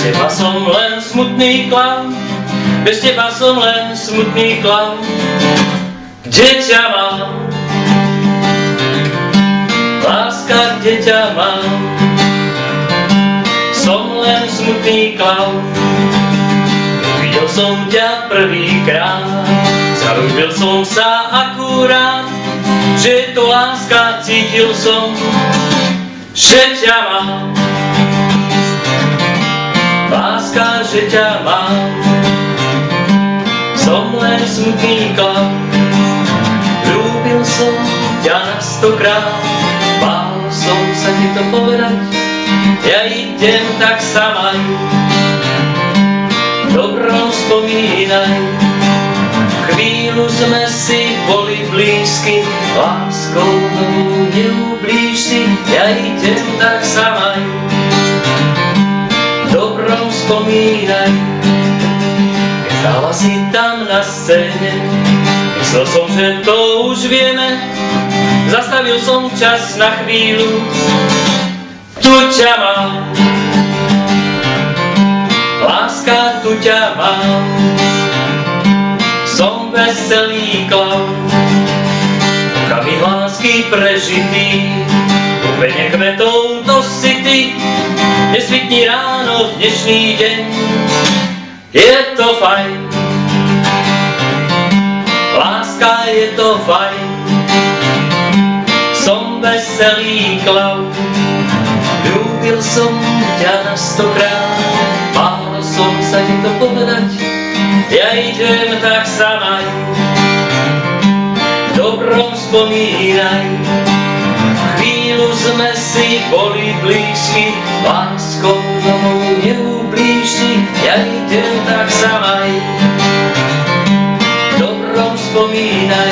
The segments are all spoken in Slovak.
teba som len smutný klaun, bez teba som len smutný klaun. Kde ťa mám? Láska, kde ťa mám? Som len smutný klaun. Videl som ťa prvýkrát, zalúbil som sa akurát, že je to láska, cítil som, že ťa mám. Láska, že ťa mám. Som len smutný klaun. Ľúbil som ťa na 100-krát, bál som sa ti to povedať, ja idem, tak sa maj. Dobrom spomínaj, chvíľu sme si boli blízky, láskou novú neublíž si, ja idem, tak sa maj. Dobrom spomínaj, keď stála si tam na scéne, myslel som, že to už vieme, zastavil som čas na chvíľu, tu ťa mám. Láska, tu ťa mám. Som veselý klaun, okamih lásky prežitý, úplne kvetov to si ty, nesvitni ráno v dnešný deň, je to fajn. Láska, je to fajn. Som veselý klaun, ľúbil som ťa na 100-krát, bál som sa ti to povedať, ja idem, tak sa maj. Dobrom spomínaj, chvíľu sme si boli blízky, láskou novou neublíž si, ja idem, tak sa maj. Dobrom spomínaj,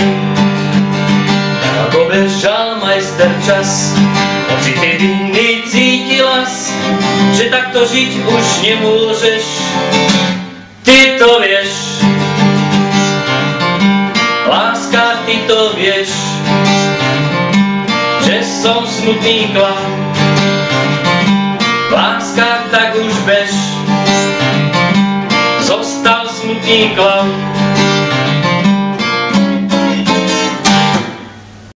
ako bežal majster čas, hoci ty vinný cítila, že takto žiť už nemôžeš, ty to vieš. Láska, ty to vieš, že som smutný klaun. Láska, tak už bež, zostal smutný klaun.